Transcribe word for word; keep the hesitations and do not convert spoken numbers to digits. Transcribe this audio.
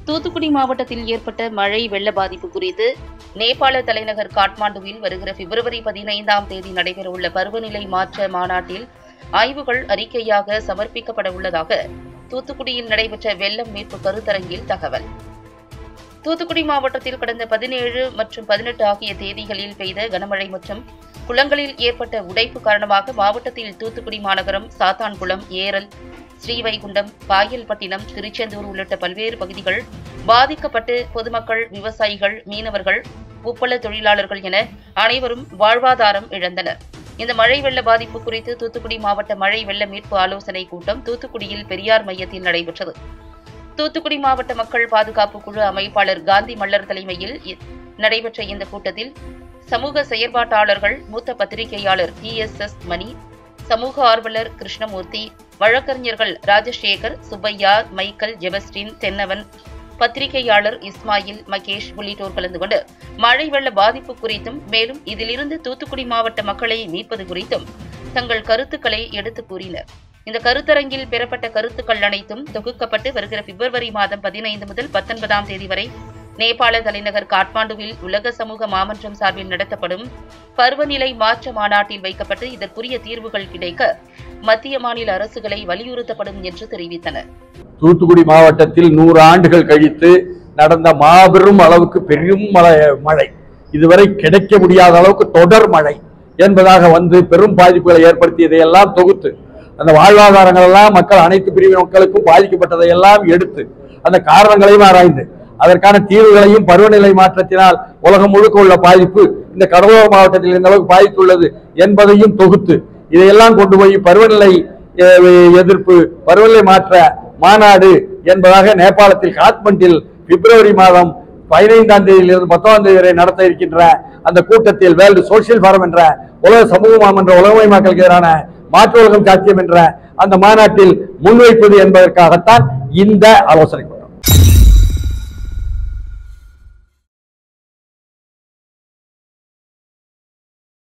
தூத்துக்குடி மாவட்டத்தில் ஏற்பட்ட மழை வெள்ள பாதிப்பு குறித்து நேபாள தலைநகர் காட்மாண்டுவில் வருகிற பிப்ரவரி பதினைந்தாம் தேதி நடைபெறவுள்ள பருவநிலை மாற்ற மாநாட்டில் ஆய்வுகள் அறிக்கையாக சமர்ப்பிக்கப்பட உள்ளதாக தூத்துக்குடியில் நடைபெற்ற வெள்ளம் மீட்பு கருத்தரங்கில் தகவல். தூத்துக்குடி மாவட்டத்தில் கடந்த பதினேழு மற்றும் பதினெட்டு ஆகிய தேதிகளில் பெய்த கனமழை மற்றும் குளங்களில் ஏற்பட்ட உடைப்பு காரணமாக மாவட்டத்தில் தூத்துக்குடி மாநகரம், சாத்தான்குளம், ஏரல், ஸ்ரீவைகுண்டம், பாயல்பட்டினம், திருச்செந்தூர் உள்ளிட்ட பல்வேறு பகுதிகள் பாதிக்கப்பட்டு பொதுமக்கள், விவசாயிகள், மீனவர்கள், உப்பள தொழிலாளர்கள் என அனைவரும் வாழ்வாதாரம் இழந்தனர். இந்த மழை வெள்ள பாதிப்பு குறித்து தூத்துக்குடி மாவட்ட மழை வெள்ள மீட்பு ஆலோசனைக் கூட்டம் தூத்துக்குடியில் பெரியார் மையத்தில் நடைபெற்றது. தூத்துக்குடி மாவட்ட மக்கள் பாதுகாப்பு குழு அமைப்பாளர் காந்தி மல்லர் தலைமையில் நடைபெற்ற இந்த கூட்டத்தில் சமூக செயற்பாட்டாளர்கள், மூத்த பத்திரிகையாளர் டி எஸ் எஸ் மணி, சமூக ஆர்வலர் கிருஷ்ணமூர்த்தி, வழக்கறிஞர்கள் ராஜசேகர், சுப்பையா, மைக்கேல், ஜெபஸ்டின், தென்னவன், பத்திரிகையாளர் இஸ்மாயில், மகேஷ் உள்ளிட்டோர் கலந்து கொண்டு மழை வெள்ள பாதிப்பு குறித்தும் மேலும் இதிலிருந்து தூத்துக்குடி மாவட்ட மக்களை மீட்பது குறித்தும் தங்கள் கருத்துக்களை எடுத்துக் கூறினர். இந்த கருத்தரங்கில் பெறப்பட்ட கருத்துக்கள் அனைத்தும் தொகுக்கப்பட்டு வருகிற பிப்ரவரி மாதம் பதினைந்து முதல் பத்தொன்பதாம் தேதி வரை நேபாள தலைநகர் காட்மாண்டுவில் உலக சமூக மாமன்றம் சார்பில் நடத்தப்படும் பருவநிலை மாற்ற மாநாட்டில் வைக்கப்பட்டு இதற்குரிய தீர்வுகள் கிடைக்க மத்திய மாநில அரசுகளை வலியுறுத்தப்படும் என்று தெரிவித்தனர். தூத்துக்குடி மாவட்டத்தில் நூறு ஆண்டுகள் கழித்து நடந்த மாபெரும் அளவுக்கு பெரும் மழை, இதுவரை கிடைக்க முடியாத அளவுக்கு தொடர் மழை என்பதாக வந்து பெரும் பாதிப்புகளை ஏற்படுத்தியதையெல்லாம் தொகுத்து அந்த வாழ்வாதாரங்கள் எல்லாம் மக்கள் அனைத்து பிரிவு மக்களுக்கும் பாதிக்கப்பட்டதை எல்லாம் எடுத்து அந்த காரணங்களையும் ஆராய்ந்து அதற்கான தீர்வுகளையும் பருவநிலை மாற்றத்தினால் உலகம் முழுக்க உள்ள பாதிப்பு இந்த கடலோர மாவட்டத்தில் இந்த அளவுக்கு பாதித்துள்ளது என்பதையும் தொகுத்து இதையெல்லாம் கொண்டு போய் பருவநிலை எதிர்ப்பு பருவநிலை மாற்ற மாநாடு என்பதாக நேபாளத்தில் காத்மண்டில் பிப்ரவரி மாதம் பதினைந்தாம் தேதியிலிருந்து பத்தொன்பதாம் தேதி வரை நடத்த இருக்கின்ற அந்த கூட்டத்தில் வேர்ல்டு சோசியல் ஃபாரம் என்ற உலக சமூக மாமன்ற உலகமயமாக்கலுக்கு எதிரான மாற்று உலகம் சாத்தியம் என்ற அந்த மாநாட்டில் முன்வைப்பது என்பதற்காகத்தான் இந்த ஆலோசனை.